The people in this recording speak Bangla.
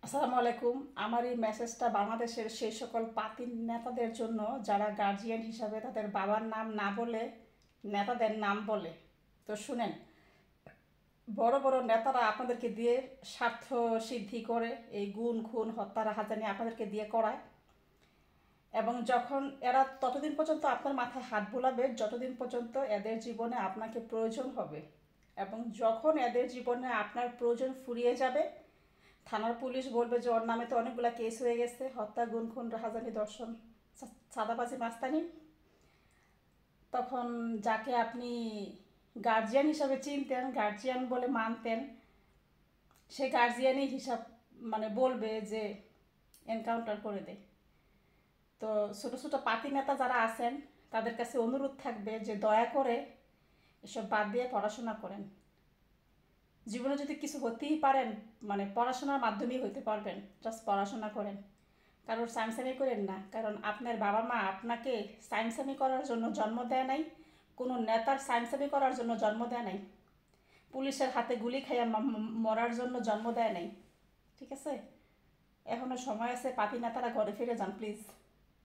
আসসালামু আলাইকুম। আমার এই মেসেজটা বাংলাদেশের সেই সকল পাতি নেতাদের জন্য যারা গার্জিয়ান হিসাবে তাদের বাবার নাম না বলে নেতাদের নাম বলে। তো শুনেন, বড় বড় নেতারা আপনাদেরকে দিয়ে স্বার্থ সিদ্ধি করে এই গুণ খুন হত্যা রাহাজানি আপনাদেরকে দিয়ে করায়, এবং যখন এরা ততদিন পর্যন্ত আপনার মাথায় হাত বোলাবে যতদিন পর্যন্ত এদের জীবনে আপনাকে প্রয়োজন হবে, এবং যখন এদের জীবনে আপনার প্রয়োজন ফুরিয়ে যাবে, থানার পুলিশ বলবে যে ওর নামে তো অনেকগুলো কেস হয়ে গেছে, হত্যা গুণ খুন রাহাজানি দর্শন সাদাবাজি মাস্তানি, তখন যাকে আপনি গার্জিয়ান হিসাবে চিনতেন, গার্জিয়ান বলে মানতেন, সে গার্জিয়ানই হিসাব বলবে যে এনকাউন্টার করে দেয়। তো ছোটো ছোটো পাতি নেতা যারা আছেন তাদের কাছে অনুরোধ থাকবে যে দয়া করে এসব বাদ দিয়ে পড়াশোনা করেন। জীবনে যদি কিছু হতেই পারেন পড়াশোনার মাধ্যমেই হইতে পারবেন, জাস্ট পড়াশোনা করেন। কারোর সাইমসামি করেন না, কারণ আপনার বাবা মা আপনাকে সাইমসামি করার জন্য জন্ম দেয় নাই, কোনো নেতার সাইমসামি করার জন্য জন্ম দেয় নাই, পুলিশের হাতে গুলি খাইয়া মরার জন্য জন্ম দেয় নাই। ঠিক আছে, এখনও সময় আছে, পাতি নেতারা ঘরে ফিরে যান প্লিজ।